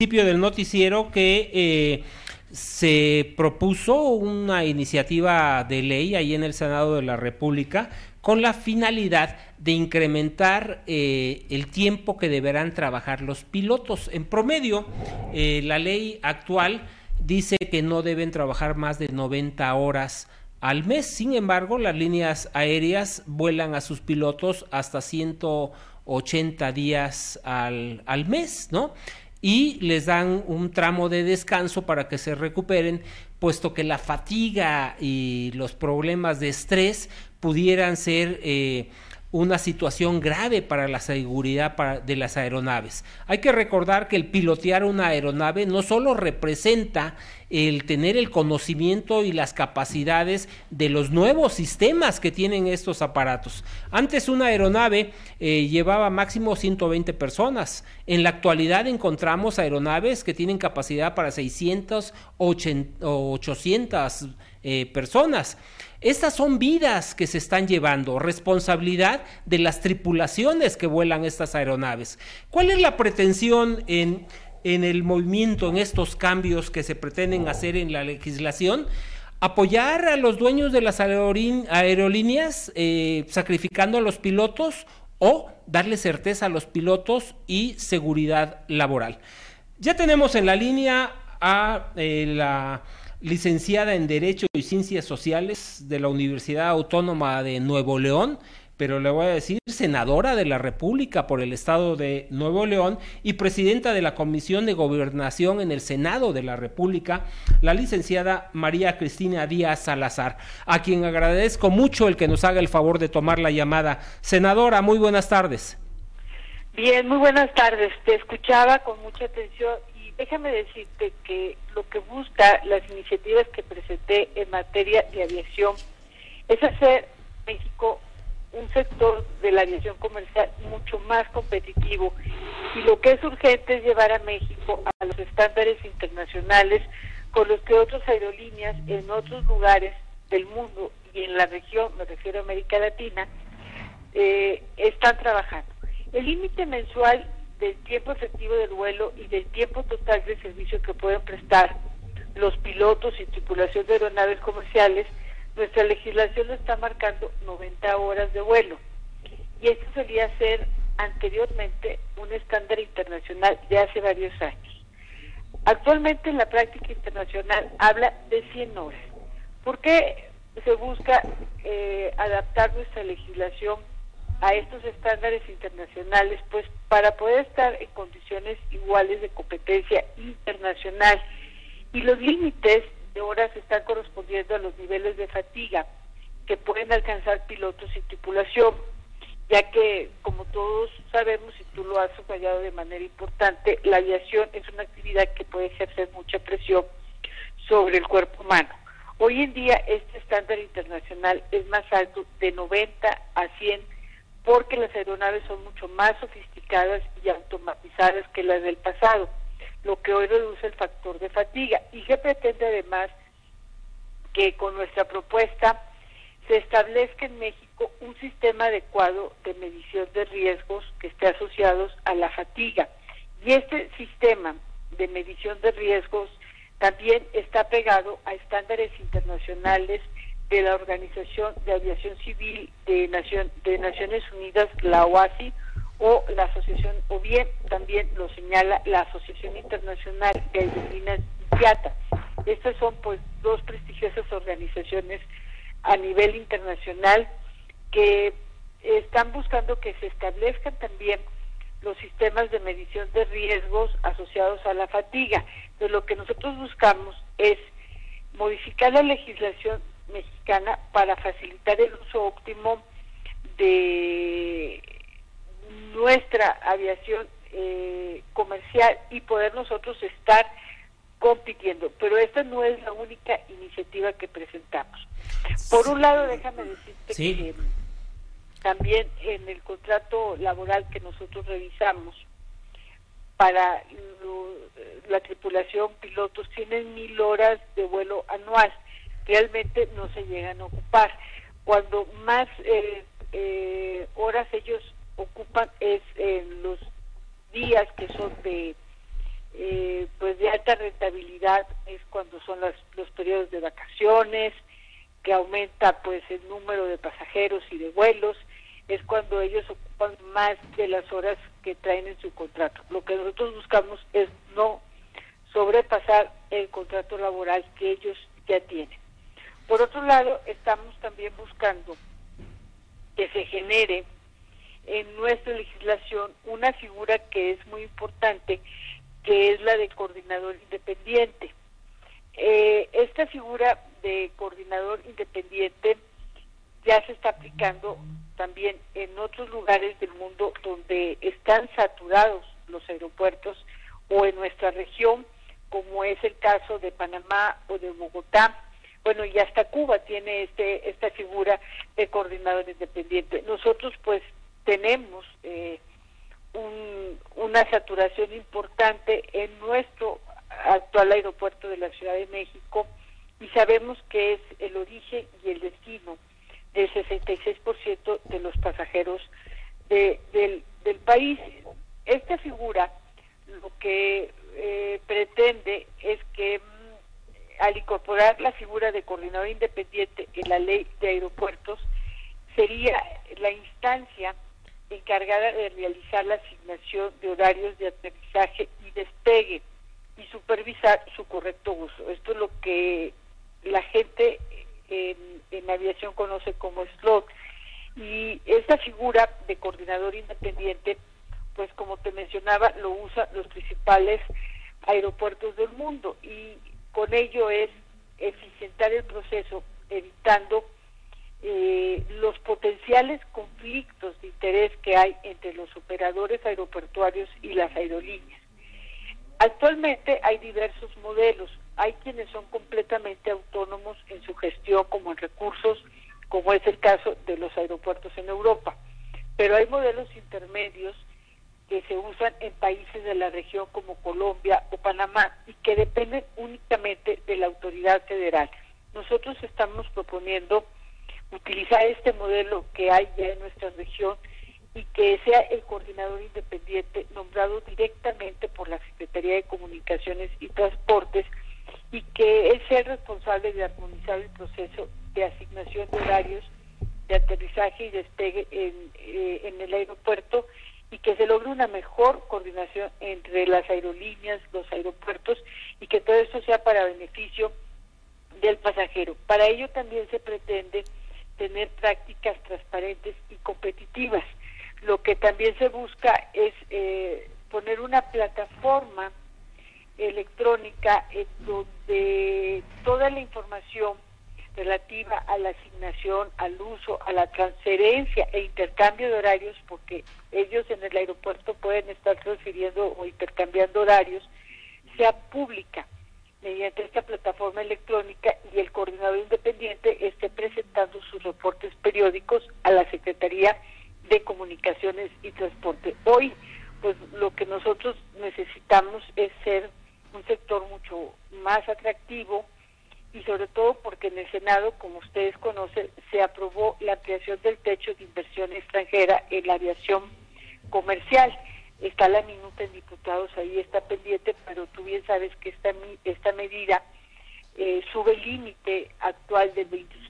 principio del noticiero que se propuso una iniciativa de ley ahí en el Senado de la República con la finalidad de incrementar el tiempo que deberán trabajar los pilotos. En promedio, la ley actual dice que no deben trabajar más de 90 horas al mes. Sin embargo, las líneas aéreas vuelan a sus pilotos hasta 180 días al mes, ¿no? Y les dan un tramo de descanso para que se recuperen, puesto que la fatiga y los problemas de estrés pudieran ser una situación grave para la seguridad de las aeronaves. Hay que recordar que el pilotear una aeronave no solo representa el tener el conocimiento y las capacidades de los nuevos sistemas que tienen estos aparatos. Antes una aeronave llevaba máximo 120 personas. En la actualidad encontramos aeronaves que tienen capacidad para 600 o 800 personas. Estas son vidas que se están llevando, responsabilidad de las tripulaciones que vuelan estas aeronaves. ¿Cuál es la pretensión en el movimiento, en estos cambios que se pretenden hacer en la legislación? Apoyar a los dueños de las aerolíneas sacrificando a los pilotos, o darle certeza a los pilotos y seguridad laboral. Ya tenemos en la línea a la licenciada en Derecho y Ciencias Sociales de la Universidad Autónoma de Nuevo León, pero le voy a decir senadora de la República por el estado de Nuevo León y presidenta de la Comisión de Gobernación en el Senado de la República, la licenciada María Cristina Díaz Salazar, a quien agradezco mucho el que nos haga el favor de tomar la llamada. Senadora, muy buenas tardes. Bien, muy buenas tardes. Te escuchaba con mucha atención y déjame decirte que lo que busca las iniciativas que presenté en materia de aviación es hacer México un sector de la aviación comercial mucho más competitivo, y lo que es urgente es llevar a México a los estándares internacionales con los que otras aerolíneas en otros lugares del mundo y en la región, me refiero a América Latina, están trabajando. El límite mensual del tiempo efectivo del vuelo y del tiempo total de servicio que pueden prestar los pilotos y tripulación de aeronaves comerciales, nuestra legislación lo está marcando 90 horas de vuelo, y esto solía ser anteriormente un estándar internacional de hace varios años. Actualmente en la práctica internacional habla de 100 horas. ¿Por qué se busca adaptar nuestra legislación a estos estándares internacionales? Pues para poder estar en condiciones iguales de competencia internacional, y los límites de horas están correspondiendo a los niveles de fatiga que pueden alcanzar pilotos y tripulación, ya que, como todos sabemos, y tú lo has subrayado de manera importante, la aviación es una actividad que puede ejercer mucha presión sobre el cuerpo humano. Hoy en día este estándar internacional es más alto, de 90 a 100, porque las aeronaves son mucho más sofisticadas y automatizadas que las del pasado, lo que hoy reduce el factor de fatiga, y que pretende además que con nuestra propuesta se establezca en México un sistema adecuado de medición de riesgos que esté asociados a la fatiga. Y este sistema de medición de riesgos también está pegado a estándares internacionales de la Organización de Aviación Civil de Naciones Unidas, la OASI, o la asociación, o bien también lo señala la Asociación Internacional de Aerolíneas IATA. Estas son pues dos prestigiosas organizaciones a nivel internacional que están buscando que se establezcan también los sistemas de medición de riesgos asociados a la fatiga. Entonces, lo que nosotros buscamos es modificar la legislación mexicana para facilitar el uso óptimo de nuestra aviación comercial y poder nosotros estar compitiendo. Pero esta no es la única iniciativa que presentamos. Por un lado, déjame decirte que también en el contrato laboral que nosotros revisamos para la tripulación, pilotos tienen 1,000 horas de vuelo anual. Realmente no se llegan a ocupar. Cuando más horas ellos ocupan es en los días que son de pues de alta rentabilidad es cuando son los periodos de vacaciones, que aumenta pues el número de pasajeros y de vuelos, es cuando ellos ocupan más de las horas que traen en su contrato. Lo que nosotros buscamos es no sobrepasar el contrato laboral que ellos ya tienen. Por otro lado, estamos también buscando que se genere en nuestra legislación una figura que es muy importante, que es la de coordinador independiente. Esta figura de coordinador independiente ya se está aplicando también en otros lugares del mundo donde están saturados los aeropuertos, o en nuestra región, como es el caso de Panamá o de Bogotá. Bueno, y hasta Cuba tiene esta figura de coordinador independiente. Nosotros pues tenemos una saturación importante en nuestro actual aeropuerto de la Ciudad de México, y sabemos que es el origen y el destino del 66% de los pasajeros del país. Esta figura lo que pretende es que al incorporar la figura de coordinador independiente en la ley de aeropuertos, sería la instancia encargada de realizar la asignación de horarios de aterrizaje y despegue y supervisar su correcto uso. Esto es lo que la gente en aviación conoce como slot. Y esta figura de coordinador independiente, pues como te mencionaba, lo usan los principales aeropuertos del mundo, y con ello es eficientar el proceso, evitando los potenciales conflictos de interés que hay entre los operadores aeroportuarios y las aerolíneas. Actualmente hay diversos modelos. Hay quienes son completamente autónomos en su gestión, como en recursos, como es el caso de los aeropuertos en Europa. Pero hay modelos intermedios que se usan en países de la región como Colombia o Panamá y que dependen únicamente de la autoridad federal. Nosotros estamos proponiendo utilizar este modelo que hay ya en nuestra región y que sea el coordinador independiente nombrado directamente por la Secretaría de Comunicaciones y Transportes, y que es el responsable de armonizar el proceso de asignación de horarios de aterrizaje y despegue en el aeropuerto, y que se logre una mejor coordinación entre las aerolíneas, los aeropuertos, y que todo esto sea para beneficio del pasajero. Para ello también se pretende tener prácticas transparentes y competitivas. Lo que también se busca es poner una plataforma electrónica en donde toda la información relativa a la asignación, al uso, a la transferencia e intercambio de horarios, porque ellos en el aeropuerto pueden estar transfiriendo o intercambiando horarios, sea pública mediante esta plataforma electrónica, y el coordinador independiente esté presentando sus reportes periódicos a la Secretaría de Comunicaciones y Transporte. Hoy, pues lo que nosotros necesitamos es ser un sector mucho más atractivo, y sobre todo porque en el Senado, como ustedes conocen, se aprobó la ampliación del techo de inversión extranjera en la aviación comercial. Está la minuta en diputados, ahí está pendiente, pero tú bien sabes que esta medida sube el límite actual del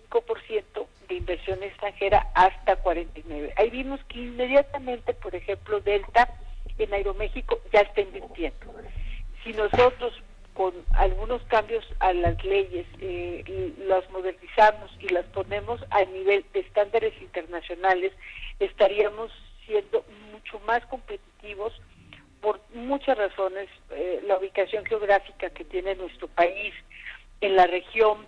25% de inversión extranjera hasta 49%. Ahí vimos que inmediatamente, por ejemplo, Delta en Aeroméxico ya está invirtiendo. Si nosotros con algunos cambios a las leyes las modernizamos y las ponemos a nivel de estándares internacionales, estaríamos siendo mucho más competitivos por muchas razones. La ubicación geográfica que tiene nuestro país en la región,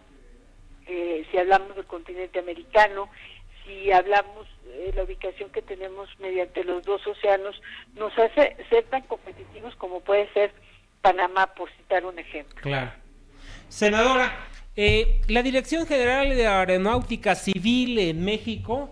si hablamos del continente americano, si hablamos de la ubicación que tenemos mediante los dos océanos, nos hace ser tan competitivos como puede ser Panamá, por citar un ejemplo. Claro. Senadora, la Dirección General de Aeronáutica Civil en México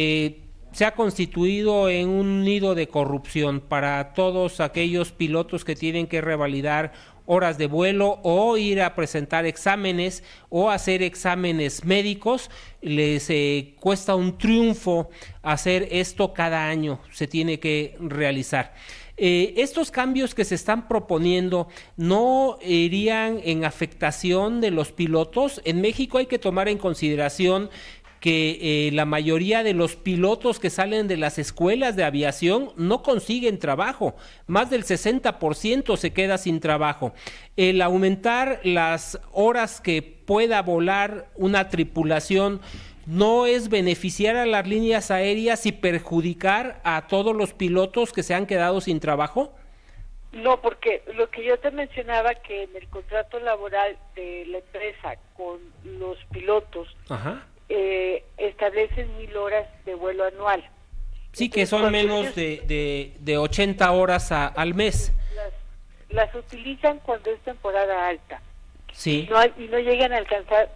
se ha constituido en un nido de corrupción para todos aquellos pilotos que tienen que revalidar horas de vuelo o ir a presentar exámenes o hacer exámenes médicos. Les cuesta un triunfo hacer esto cada año, se tiene que realizar. ¿Estos cambios que se están proponiendo no irían en afectación de los pilotos? En México hay que tomar en consideración que la mayoría de los pilotos que salen de las escuelas de aviación no consiguen trabajo, más del 60% se queda sin trabajo. El aumentar las horas que pueda volar una tripulación no es beneficiar a las líneas aéreas y perjudicar a todos los pilotos que se han quedado sin trabajo. No, porque lo que yo te mencionaba, que en el contrato laboral de la empresa con los pilotos, Ajá. Establecen 1,000 horas de vuelo anual. Sí, entonces, que son menos de 80 horas al mes. Las utilizan cuando es temporada alta. Sí. Y no llegan a alcanzar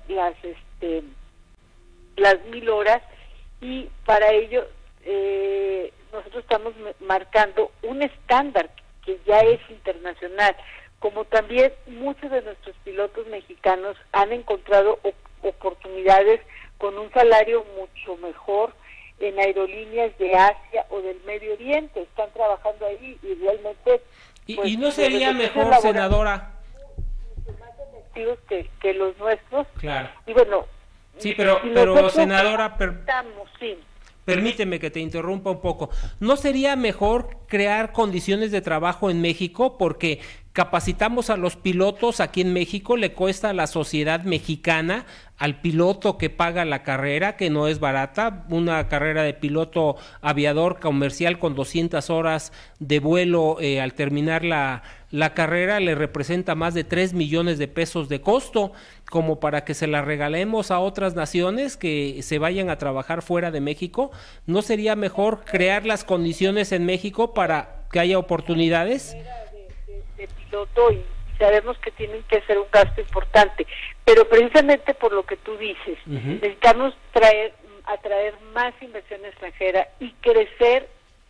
las 1,000 horas, y para ello nosotros estamos marcando un estándar que ya es internacional. Como también muchos de nuestros pilotos mexicanos han encontrado oportunidades con un salario mucho mejor en aerolíneas de Asia o del Medio Oriente, están trabajando ahí y realmente... Pues, ¿y no sería mejor, senadora? Más efectivos que los nuestros. Claro. Y bueno... Sí, pero senadora... Sí. Permíteme que te interrumpa un poco. ¿No sería mejor crear condiciones de trabajo en México? Porque capacitamos a los pilotos aquí en México, le cuesta a la sociedad mexicana, al piloto que paga la carrera, que no es barata, una carrera de piloto aviador comercial con 200 horas de vuelo al terminar la carrera le representa más de 3 millones de pesos de costo, como para que se la regalemos a otras naciones que se vayan a trabajar fuera de México. ¿No sería mejor crear las condiciones en México para que haya oportunidades? De piloto, y sabemos que tienen que hacer un gasto importante, pero precisamente por lo que tú dices, necesitamos atraer más inversión extranjera y crecer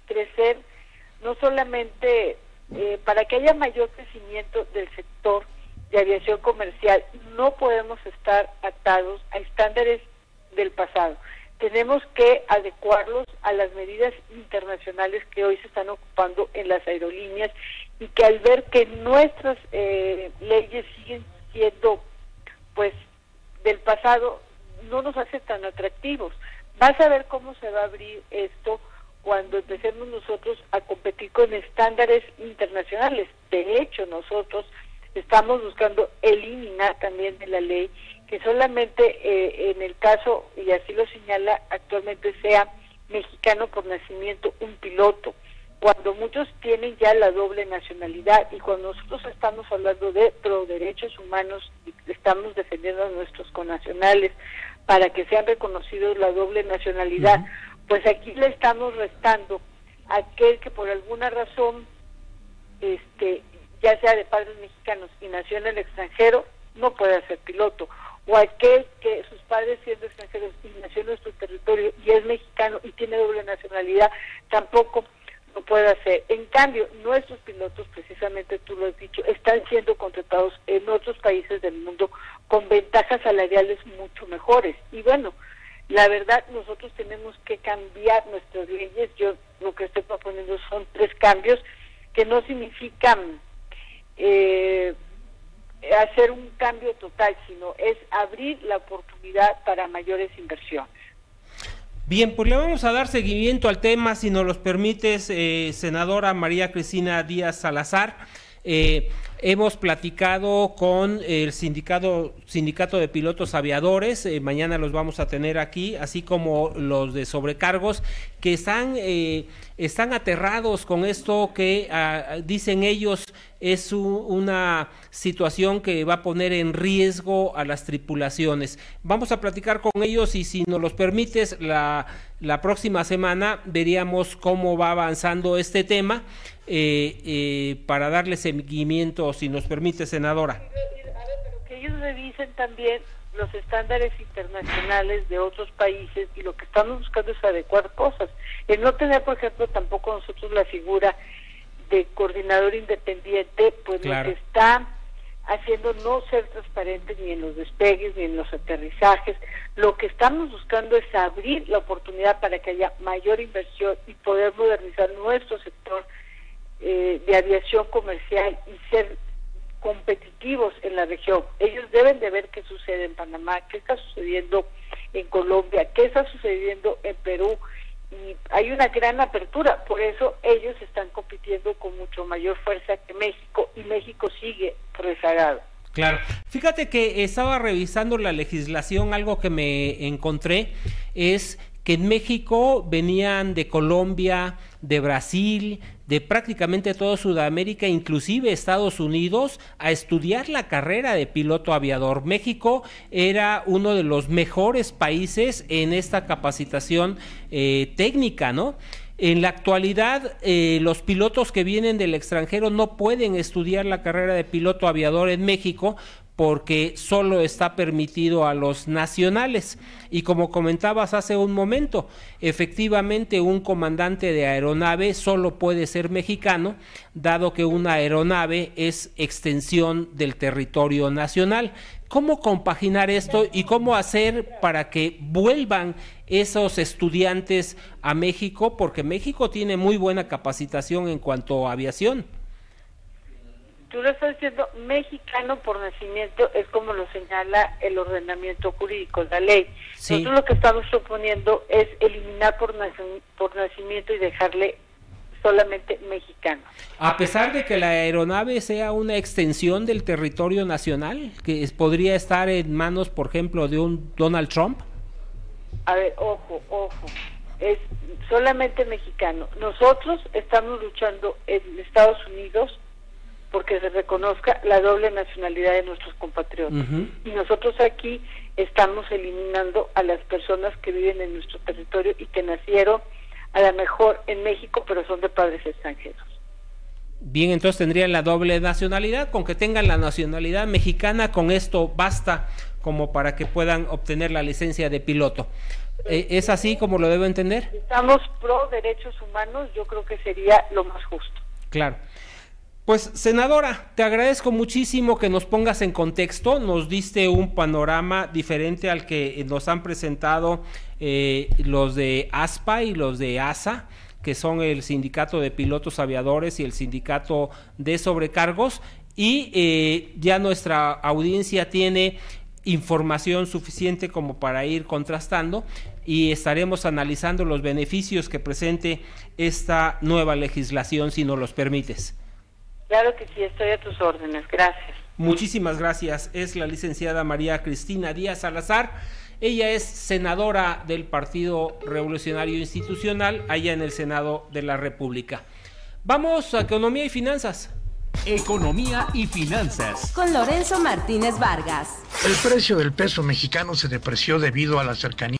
no solamente para que haya mayor crecimiento del sector de aviación comercial. No podemos estar atados a estándares del pasado. Tenemos que adecuarlos a las medidas internacionales que hoy se están ocupando en las aerolíneas, y que al ver que nuestras leyes siguen siendo pues del pasado, no nos hace tan atractivos. Vas a ver cómo se va a abrir esto cuando empecemos nosotros a competir con estándares internacionales. De hecho, nosotros estamos buscando eliminar también de la ley que solamente en el caso, y así lo señala actualmente, sea mexicano por nacimiento un piloto, cuando muchos tienen ya la doble nacionalidad. Y cuando nosotros estamos hablando de derechos humanos y estamos defendiendo a nuestros connacionales para que sean reconocidos la doble nacionalidad, pues aquí le estamos restando a aquel que por alguna razón, ya sea de padres mexicanos y nació en el extranjero, no puede ser piloto, o aquel que sus padres siendo extranjeros y nació en nuestro territorio y es mexicano y tiene doble nacionalidad, tampoco lo puede hacer. En cambio, nuestros pilotos, precisamente tú lo has dicho, están siendo contratados en otros países del mundo con ventajas salariales mucho mejores. Y bueno, la verdad, nosotros tenemos que cambiar nuestras leyes. Yo lo que estoy proponiendo son 3 cambios que no significan hacer un cambio total, sino es abrir la oportunidad para mayores inversiones. Bien, pues le vamos a dar seguimiento al tema, si nos los permites, senadora María Cristina Díaz Salazar. Hemos platicado con el sindicato de pilotos aviadores, mañana los vamos a tener aquí, así como los de sobrecargos, que están aterrados con esto que dicen ellos es una situación que va a poner en riesgo a las tripulaciones. Vamos a platicar con ellos y si nos los permites, la próxima semana veríamos cómo va avanzando este tema para darle seguimiento, si nos permite, senadora. Pero que ellos revisen también los estándares internacionales de otros países, y lo que estamos buscando es adecuar cosas. El no tener, por ejemplo, tampoco nosotros la figura de coordinador independiente, pues claro, lo que está haciendo no ser transparente ni en los despegues ni en los aterrizajes. Lo que estamos buscando es abrir la oportunidad para que haya mayor inversión y poder modernizar nuestro sector de aviación comercial y ser competitivos en la región. Ellos deben de ver qué sucede en Panamá, qué está sucediendo en Colombia, qué está sucediendo en Perú, y hay una gran apertura. Por eso ellos están compitiendo con mucho mayor fuerza que México, y México sigue rezagado. Claro. Fíjate que estaba revisando la legislación, algo que me encontré es que en México venían de Colombia, de Brasil, de prácticamente toda Sudamérica, inclusive Estados Unidos, a estudiar la carrera de piloto aviador. México era uno de los mejores países en esta capacitación técnica, ¿no? En la actualidad, los pilotos que vienen del extranjero no pueden estudiar la carrera de piloto aviador en México porque solo está permitido a los nacionales. Y como comentabas hace un momento, efectivamente un comandante de aeronave solo puede ser mexicano, dado que una aeronave es extensión del territorio nacional. ¿Cómo compaginar esto y cómo hacer para que vuelvan esos estudiantes a México? Porque México tiene muy buena capacitación en cuanto a aviación. Tú lo estás diciendo, mexicano por nacimiento, es como lo señala el ordenamiento jurídico, la ley. Sí. Nosotros lo que estamos proponiendo es eliminar por nacimiento y dejarle solamente mexicano. A pesar de que la aeronave sea una extensión del territorio nacional, que podría estar en manos, por ejemplo, de un Donald Trump. A ver, ojo, es solamente mexicano. Nosotros estamos luchando en Estados Unidos porque se reconozca la doble nacionalidad de nuestros compatriotas. Y nosotros aquí estamos eliminando a las personas que viven en nuestro territorio y que nacieron a lo mejor en México, pero son de padres extranjeros. Bien, entonces tendrían la doble nacionalidad. Con que tengan la nacionalidad mexicana, con esto basta como para que puedan obtener la licencia de piloto. ¿Es así como lo debo entender? Estamos pro derechos humanos, yo creo que sería lo más justo. Claro. Pues, senadora, te agradezco muchísimo que nos pongas en contexto, nos diste un panorama diferente al que nos han presentado los de ASPA y los de ASA, que son el Sindicato de Pilotos Aviadores y el Sindicato de Sobrecargos, y ya nuestra audiencia tiene información suficiente como para ir contrastando, y estaremos analizando los beneficios que presente esta nueva legislación, si nos los permites. Claro que sí, estoy a tus órdenes, gracias. Muchísimas gracias. Es la licenciada María Cristina Díaz Salazar. Ella es senadora del Partido Revolucionario Institucional allá en el Senado de la República. Vamos a Economía y Finanzas. Economía y Finanzas. Con Lorenzo Martínez Vargas. El precio del peso mexicano se depreció debido a la cercanía